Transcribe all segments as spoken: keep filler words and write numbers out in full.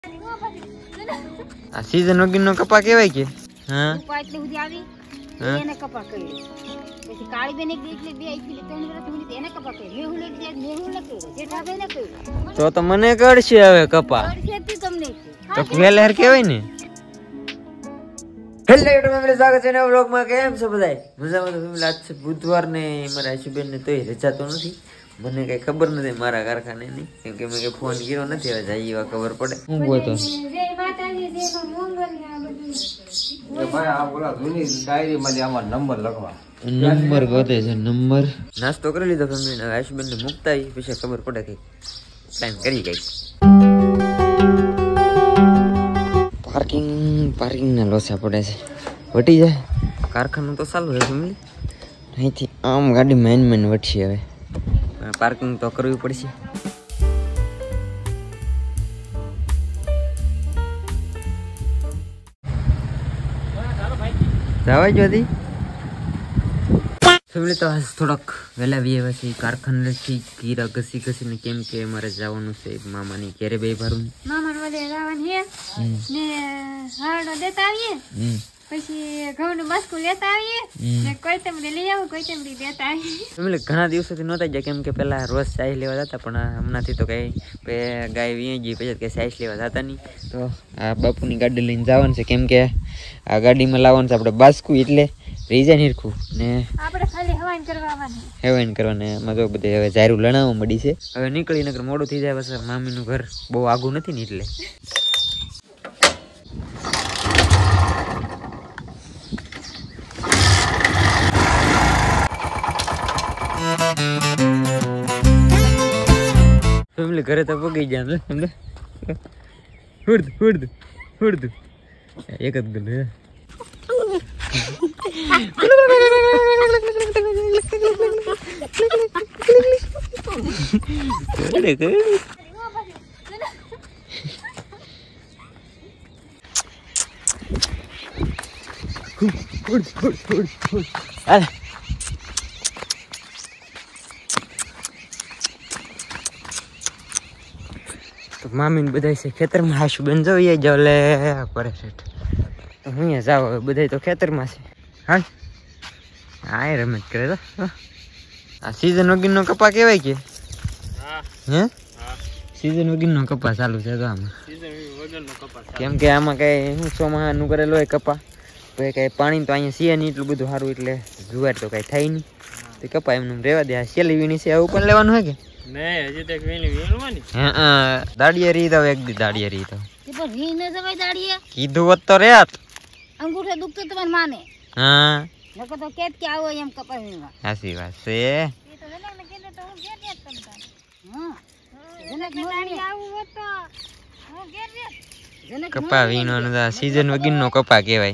આ સીઝન વગરનો કપા કેવાય કે હા કપા એટલે સુધી આવી એને કપા કહે પછી કાળી બેન એક એટલે બે એટલે ત્રણ વર્ષ સુધી એને કપા કહે મેહુલ એક મેહુલ ન કહે જેઠા બેન કહે તો તો મને કરશે હવે કપા કરશે તમને તો વેલર કેવાય ને હેલો યુટ્યુબ ફેમિલી સ્વાગત છે નવા વ્લોગમાં કેમ છો બધાય મજામાં તો ફેમિલી આજ છે બુધવાર ને મારા આશુબેન ને તોય રજા તો નથી મને કઈ ખબર નથી મારા કારખાને ની કેમ કે મેં કઈ ફોન કર્યો નથી હવે જઈએ એવા ખબર પડે હું બોલતો જય માતાજી જય મંગલ ને આ બધું એ ભાઈ આ બોલા જૂની ડાયરી માં આમાં નંબર લખવા નંબર ગોતે છે નંબર નાસ્તો કરી લીધો ફેમિલી ને આશુબેન ને મુકતા પછી ખબર પડે કે પ્લાન કરી ગઈ પાર્કિંગ પાર્કિંગ ના લોસા પડે છે વટી જાય કારખાનું તો ચાલુ છે ફેમિલી અહીંથી આમ ગાડી મેન મેન વટશે હવે પાર્કિંગ તો કરવી પડશે જવા જોતી ફેમિલી તો આજ થોડોક વહેલા વી આવ્યા છે કારખાનેથી ગીરા ઘસી ઘસીને કેમ કે મારે જવાનું છે મામાની ઘેરે બે ભારું મામા વડે જવાનું હે ને હાડો દેતા આવીએ પછી ઘઉં નું બાસ્કુ લેતા આવીએ ને કોઈતમરી લઈ આવું કોઈતમરી દેતા આવીએ ફેમિલી ઘણા દિવસોથી નહોતા ગયા કેમ કે પેલા રોજ સાઈઝ લેવા જતા પણ હમણાંથી તો કઈ ગાય વી ગઈ પછી કઈ સાઈઝ લેવા જતા નહીં તો આ બાપુની ગાડી લઈને જવાનું છે કેમ કે આ ગાડીમાં લાવવાનું છે આપણે બાસ્કુ એટલે રીઝન હીરખું ને આપણે ખાલી હવાઈન કરવા આવવાનું હવાઈન કરવાને એમાં તો બધે હવે જારું લણાવવા મળી છે હવે નીકળી નકર મોડું થઈ જાય બસ મામીનું ઘર બહુ આઘું નથી ને એટલે ફેમિલી ઘરે તો પગી ગયા સમજે હુડ હુડ હુડ એક જ ગલ હે કરે કરે હુડ હુડ હુડ હુડ આ તો મામી ને બધા છે ખેતરમાં હાશુ બેન જઈએ જાવ લે કરે છે તો હું અહીંયા જાવ બધા તો ખેતરમાં છે હા હા રમત કરે તો આ સીઝન વગરનો કપા કેવાય કે હે સીઝન વગરનો કપા ચાલુ છે તો આમાં કેમ કે આમાં કઈ શું ચોમાહાનું કરેલું હોય કપા તો કઈ પાણી તો અહીંયા સીએ નહીં એટલું બધું સારું એટલે જુવાર તો કઈ થાય નહીં તો કપા એમને રેવા દે આ સેલી વીણી છે આવું પણ લેવાનું હોય કે નહીં હજી તક વીણી વીણવાની હા દાડિયા રી તો એક દી દાડિયા રી તો કે પર વી ન જવાય દાડીએ કીધું હોત તો રેત અંગૂઠે દુખતો તમાર માને હા નકો તો કેત કે આવો એમ કપા વીણવા સાચી વાત છે એ તો જનક ને કીધું તો હું ઘેર રેત તમતા હા જનક દાડી આવું હોત તો હું ઘેર રેત જનક કપા વીણવાનો સીઝન વગરનો કપા કહેવાય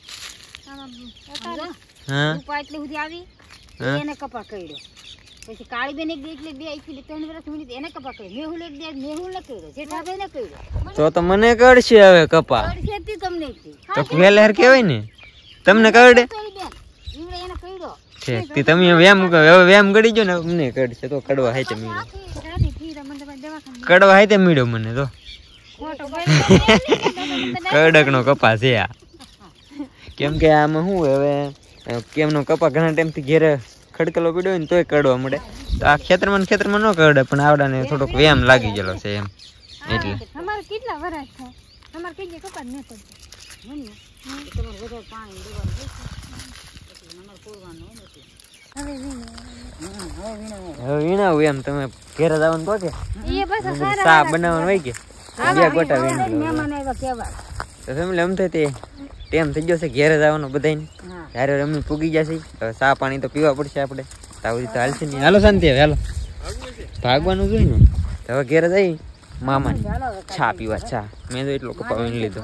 હા કપા એટલે સુધી આવી એને કપા કર્યો પછી કાળી બેન એક એટલે બે એટલે ત્રણ વર્ષ સુધી એને કપા કર્યો મેહુલ એક બે મેહુલ ન કર્યો જેઠા બેન કર્યો તો તો મને કરશે હવે કપા કરશે તમને તો વેલર કેવાય ને તમને કરડે ઈવડે એને કર્યો છે તે તમે વેમ હવે વેમ ગડી જો ને અમને કરશે તો કડવા હાઈ તે મીડો રાતી ફીરા મને દવાખાને કડવા હાઈ તે મીડો મને તો ફોટો કડક નો કપા છે આ કેમ કે આમાં શું હવે કેમનો કપા ઘણા ટાઈમ થી ઘેરે ખડકલો પીડ્યો હોય ને તોય કડવા મળે તો આ ખેતરમાં ખેતરમાં ન કરડે પણ આવડાને થોડોક વ્યામ લાગી ગયેલો છે એમ એટલે અમારે કેટલા વરસ થાય અમારે કઈ જગ્યા કપા ન પડતો મને તમારે વધારે પાણી દેવાનું છે એટલે નંબર પૂરવાનો નથી હવે વીણે હવે વીણાવું એમ તમે ઘેરે જવાનું તો કે એ બસ સારા ચા બનાવવાનું હોય કે બે ગોટા વીણી મહેમાન આવ્યા કેવા તો ફેમિલી એમ થાય તે ટેમ થઈ ગયો છે ઘેરે જવાનો બધાને ત્યારે રમી પૂગી જશે હવે ચા પાણી તો પીવા પડશે આપણે તાવરી તો હાલશે નહીં હાલો શાંતિ હવે હાલો ભાગવાનું જોઈએ ને તો હવે ઘેરે જઈ મામા ચા પીવા ચા મેં તો એટલો કપા વીણી લીધો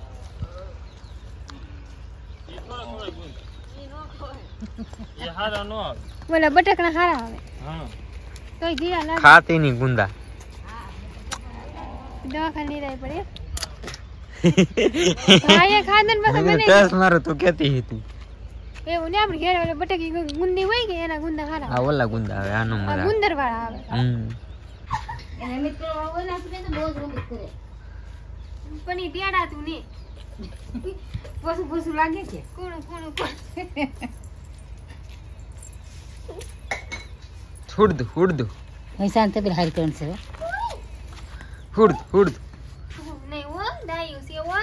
બોલા બટાકણા સારા આવે હા તોય જીરા લાગે ખાતી નહીં ગુંદા દવાખાને લઈ પડે આયા ખાધન પાછા બને ટેસ્ટ મારો તું કેતી હતી એવું ને આપણે ઘરે ઓલે બટાકી ગુંદી હોય કે એના ગુંદા ખારા આ ઓલા ગુંદા આવે આનો મજા ગુંદર વાળા આવે હમ એને મિત્રો ઓલા આપણે તો બહુ રમત કરે પણ ઈ તેડાતું નહીં. પોસું પોસું લાગે છે. કૂણું કૂણું કૂણું. હુડ હુડ અહીં શાંત પેલા હારી કરન છે હુડ હુડ નહીં હો, ડાયું છે હો.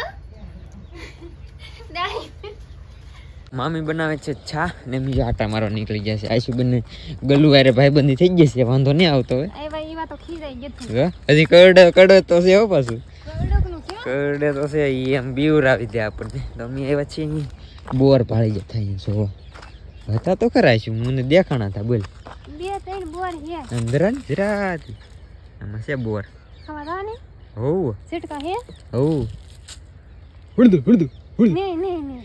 ડાયું. મામી બનાવે છે ચા ને બીજો આટા મારો નીકળી ગયા છે. આઈશું બંને ગલ્લુ વારે ભાઈબંધી થઈ ગઈ છે, વાંધો નહીં આવતો હવે. એવા એવા તો ખીજાઈ ગયું. જો, હજી કરડે કરડે તો છે હો પાછું. કડકનું છે. કરડે તો છે ઈ એમ બીવરાવી દે આપણને. તો અમે આવ્યા છીએ અહીં બોર પાડી ગયા થાય જો. હતા તો કરાઈશું, મને દેખાણા હતા બોલ. બે ત્રણ બોર હે. અંદર ને જરા આમાં છે બોર. ખાવા દાને હોવ છટકા હે. હોવ હુડદુ હુડદુ હુડ નહીં નહીં નહીં.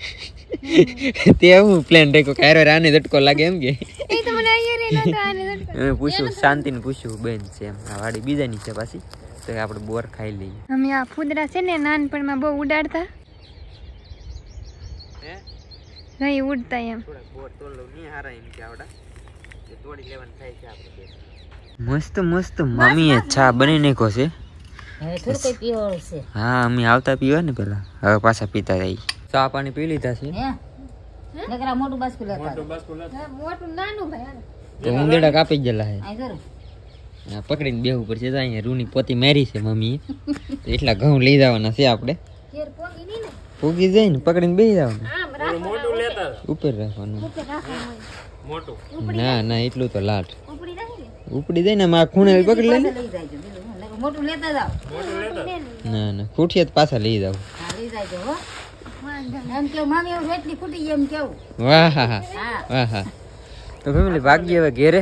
તે હું પ્લેન રેકો કાયરો રાને ઝટકો લાગે એમ કે એ તો મને અહીંયા રે નતો આને ઝટકો. મેં પૂછ્યું શાંતિને પૂછ્યું બેન છે એમ આ વાડી બીજાની છે પાછી તો આપણે બોર ખાઈ લઈએ. અમે આ ફૂદરા છે ને નાનપણમાં બહુ ઉડાડતા. હે નહીં ઉડતા એમ. થોડા બોર તોડ લઉં નહીં હારા એમ કે આવડા એ તોડી લેવાનું થાય છે આપણે. મસ્ત મસ્ત મામીએ ચા બની નાખ્યો છે. હવે થોડું કઈ પીવાનું છે. હા અમે આવતા પીવા ને પેલા હવે પાછા પીતા રહી. ચા પાણી પી લીધા છે. હે નકરા મોટું બાસ્કુ લેતા હા, મોટું નાનું ભાઈ હાલો. તો ઉંદેડા કાપી ગયેલા છે. આ કરું આ પકડીને બેહવું પડશે. તો અહીંયા રૂની પોતી મારી છે મમ્મીએ તો એટલા ઘઉં લઈ જવાના છે આપણે. ઘેર પોગી નહીં ને. પૂગી જાય ને પકડીને બેસી જવાના. આમ રાખવાનું. ઉપર રાખવાનું. ઉપર રાખવાનું હોય. મોટું ના ના એટલું તો લાટ ઉપડી રાખી દે. ઉપડી જાય ને આ ખૂણે પકડી લે ને. લઈ જાય બીજું હું નકર મોટું લેતા જાવ. ના ના ખૂટીએ તો પાછા લઈ જાવ. હા લઈ જાય હો. વાંધો નહીં. એમ કેવું મામી એવું એટલી ફૂટી ગઈ એમ કેવું. વાહ હા હા હા વાહ હા. તો ફેમિલી ભાગીએ હવે ઘેરે.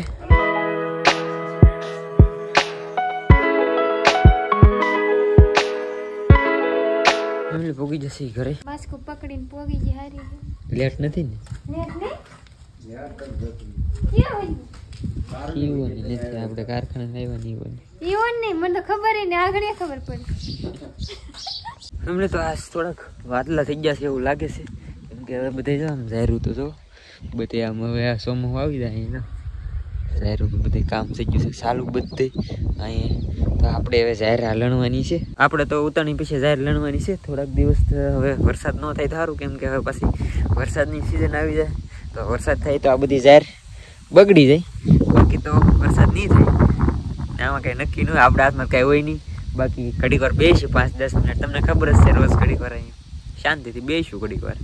ફેમિલી પોગી જશે ઘરે. બાસ્કુ પકડીને પોગી ગઈ હારી. લેટ નથી ને નેટ ને ક્યાં હોય? કેવું નથી આપણે કારખાને લાવ્યા નહીં હોય. ઈવન નહીં, મને તો ખબર ય નહીં, આગળ ખબર પડી. અમને તો આજ થોડાક વાદલા થઈ ગયા છે એવું લાગે છે કેમ કે હવે બધે જો આમ જાહેરું તો જો બધે આમ હવે આ સોમું આવી જાય અહીં જાહેરું તો બધે કામ થઈ ગયું છે સાલું બધે અહીંયા. તો આપણે હવે જાહેર લણવાની છે. આપણે તો ઉતાણી પછી જાહેર લણવાની છે. થોડાક દિવસ હવે વરસાદ ન થાય તો સારું કેમ કે હવે પછી વરસાદની સિઝન આવી જાય તો વરસાદ થાય તો આ બધી જાહેર બગડી જાય. બાકી તો વરસાદ નહીં થાય આમાં કંઈ નક્કી ન હોય, આપણા હાથમાં કાંઈ હોય નહીં. બાકી ઘડીક વાર બેસીશું પાંચ દસ મિનિટ. તમને ખબર જ છે રોજ ઘડીક વાર અહીંયા શાંતિથી બેસીશું ઘડીક વાર.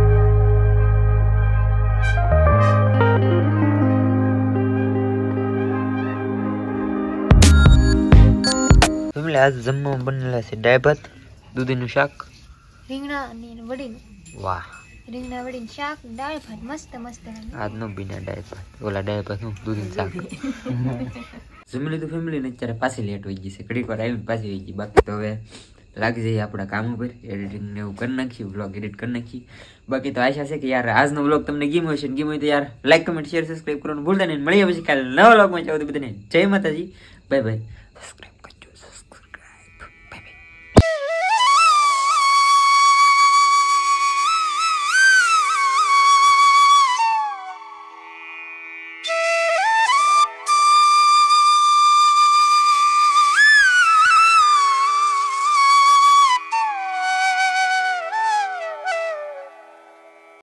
ફેમિલી આજ જમવામાં બનેલા છે દાળ ભાત દૂધીનું શાક. રીંગણા અને વડીનું. વાહ રીંગણા વડીનું શાક, દાળ ભાત મસ્ત મસ્ત. આજનો બીના દાળ ભાત ઓલા દાળ ભાત હું દૂધીનું શાક. જમી લીધું ફેમિલી ને અત્યારે પાછી લેટ હોઈ ગઈ છે. ઘડીક વાર આવીને પાછી હોઈ ગઈ. બાકી તો હવે લાગી જઈએ આપણા કામ ઉપર. એડિટિંગ ને એવું કરી નાખીએ, વ્લોગ એડિટ કરી નાખીએ. બાકી તો આશા છે કે યાર આજનો વ્લોગ તમને ગમ્યો હશે. ગમ્યો હોય તો યાર લાઈક કમેન્ટ શેર સબસ્ક્રાઈબ કરવાનું ભૂલતા નહીં. મળીએ પછી કાલે નવા વ્લોગમાં જાવ તો બધાને જય માતાજી, બાય બાય. સબસ્ક્રાઈબ